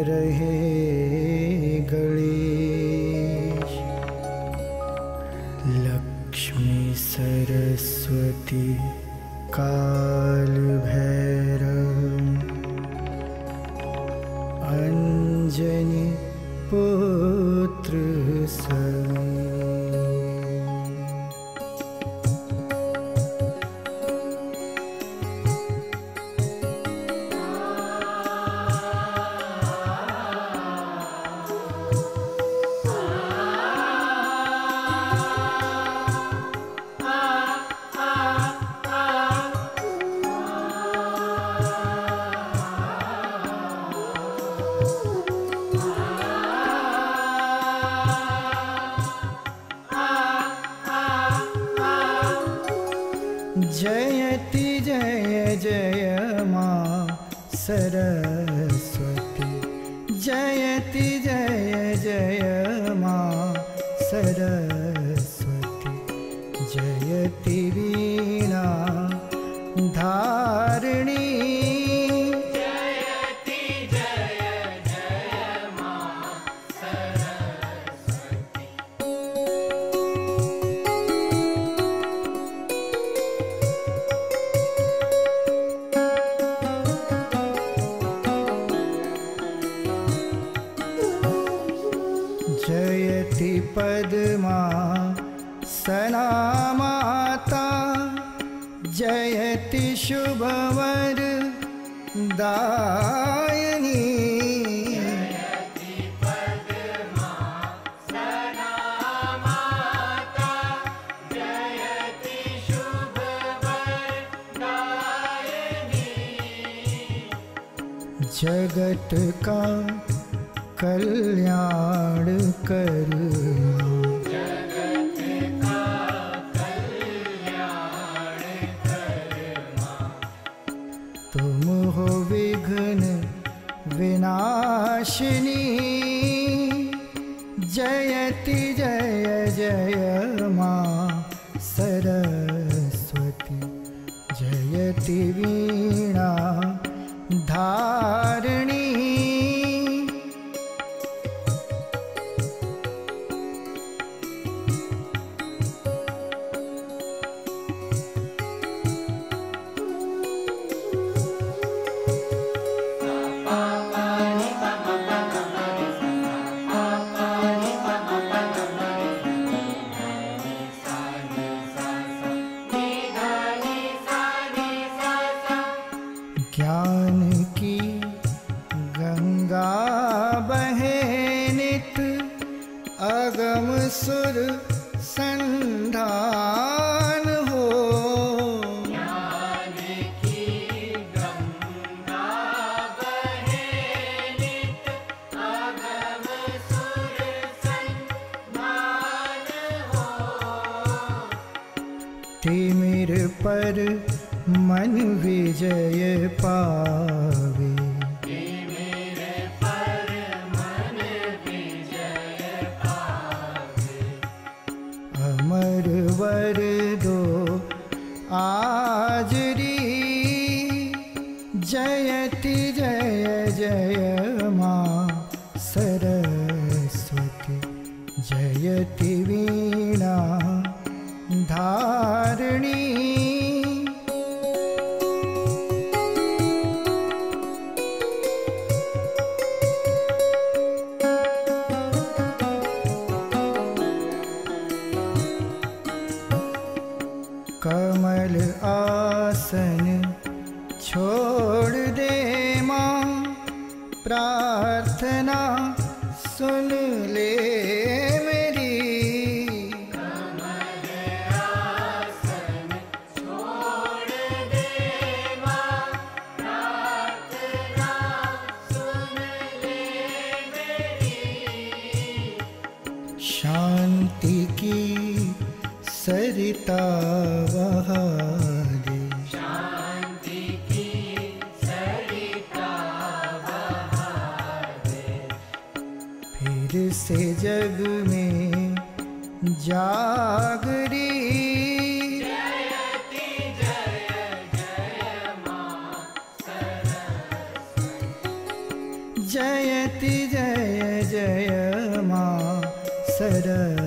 रहे गणेश। लक्ष्मी सरस्वती काल भैरव, अंजनी पुत्र समी। जयति जय जय माँ सरस्वती, जयति जय जय माँ सरस्वती, जयति वीणा धारिणी। जयति पद्मा सना माता, जयति शुभवर दायिनी। जयति पद्मा सना माता, जयति शुभवर दायिनी। जगत का कल्याण कर माँ, जगत का कल्याण कर माँ। तुम हो विघ्न विनाशिनी। जयति जय जय माँ सरस्वती, जयति वीणा धारिणी। ज्ञान की गंगा बहे नित, अगम सुर संधान हो। ज्ञान की गंगा बहे नित, अगम सुर संधान हो। तिमिर पर मन विजय पावे, मेरे पर मन विजय पावे। अमर वर दो आजरी। जयति जय जय माँ सरस्वती, जयति वीणा धारिणी। कमल आसन छोड़ दे माँ, प्रार्थना सुन ले मेरी। कमल आसन छोड़ दे माँ, प्रार्थना सुन ले मेरी। शांति की सरिता बहा दे, शांति की सरिता बहा दे। फिर से जग में जागरी। जयति जय जय माँ सरस्वती, जयति जय जय माँ सरस्वती।